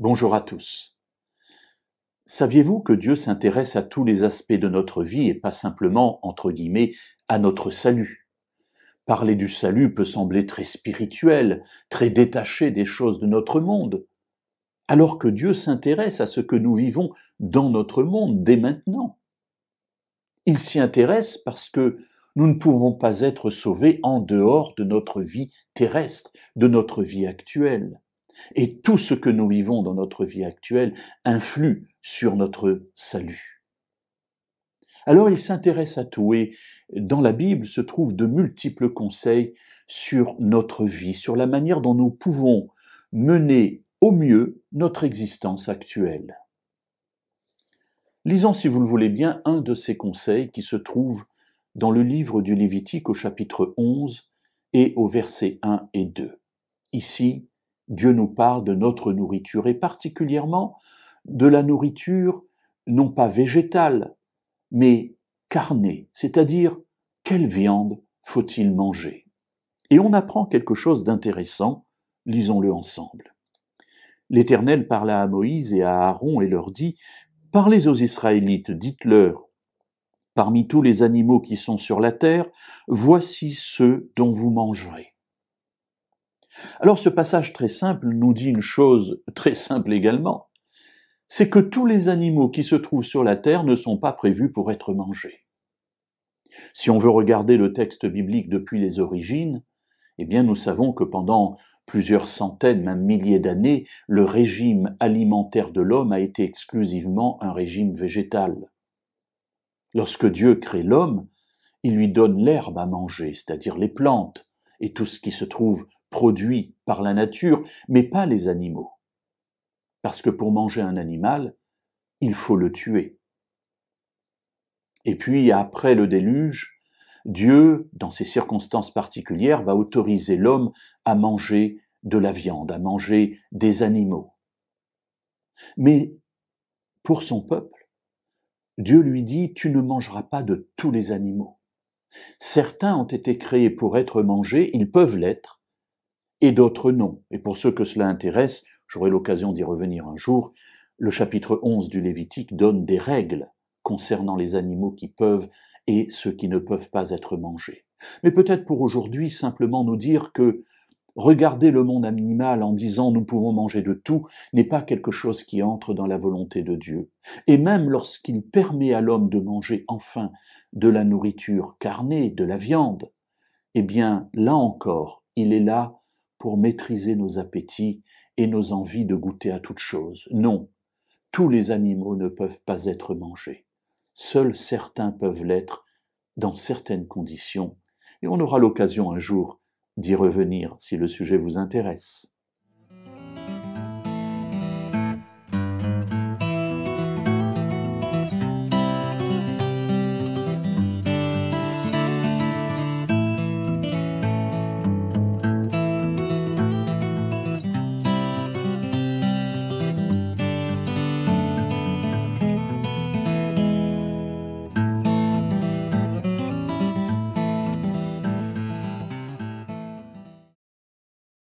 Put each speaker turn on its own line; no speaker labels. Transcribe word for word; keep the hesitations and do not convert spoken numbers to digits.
Bonjour à tous. Saviez-vous que Dieu s'intéresse à tous les aspects de notre vie et pas simplement, entre guillemets, à notre salut? Parler du salut peut sembler très spirituel, très détaché des choses de notre monde, alors que Dieu s'intéresse à ce que nous vivons dans notre monde dès maintenant. Il s'y intéresse parce que nous ne pouvons pas être sauvés en dehors de notre vie terrestre, de notre vie actuelle. Et tout ce que nous vivons dans notre vie actuelle influe sur notre salut. Alors il s'intéresse à tout et dans la Bible se trouvent de multiples conseils sur notre vie, sur la manière dont nous pouvons mener au mieux notre existence actuelle. Lisons, si vous le voulez bien, un de ces conseils qui se trouve dans le livre du Lévitique au chapitre onze et au verset un et deux. Ici, Dieu nous parle de notre nourriture et particulièrement de la nourriture non pas végétale, mais carnée, c'est-à-dire quelle viande faut-il manger? Et on apprend quelque chose d'intéressant, lisons-le ensemble. L'Éternel parla à Moïse et à Aaron et leur dit « Parlez aux Israélites, dites-leur, parmi tous les animaux qui sont sur la terre, voici ceux dont vous mangerez. » Alors ce passage très simple nous dit une chose très simple également, c'est que tous les animaux qui se trouvent sur la terre ne sont pas prévus pour être mangés. Si on veut regarder le texte biblique depuis les origines, eh bien nous savons que pendant plusieurs centaines, même milliers d'années, le régime alimentaire de l'homme a été exclusivement un régime végétal. Lorsque Dieu crée l'homme, il lui donne l'herbe à manger, c'est-à-dire les plantes et tout ce qui se trouve produit par la nature, mais pas les animaux. Parce que pour manger un animal, il faut le tuer. Et puis, après le déluge, Dieu, dans ces circonstances particulières, va autoriser l'homme à manger de la viande, à manger des animaux. Mais pour son peuple, Dieu lui dit « Tu ne mangeras pas de tous les animaux. Certains ont été créés pour être mangés, ils peuvent l'être, et d'autres non. » Et pour ceux que cela intéresse, j'aurai l'occasion d'y revenir un jour, le chapitre onze du Lévitique donne des règles concernant les animaux qui peuvent et ceux qui ne peuvent pas être mangés. Mais peut-être pour aujourd'hui simplement nous dire que regarder le monde animal en disant nous pouvons manger de tout n'est pas quelque chose qui entre dans la volonté de Dieu. Et même lorsqu'il permet à l'homme de manger enfin de la nourriture carnée, de la viande, eh bien là encore, il est là pour maîtriser nos appétits et nos envies de goûter à toute chose. Non, tous les animaux ne peuvent pas être mangés. Seuls certains peuvent l'être dans certaines conditions, et on aura l'occasion un jour d'y revenir si le sujet vous intéresse.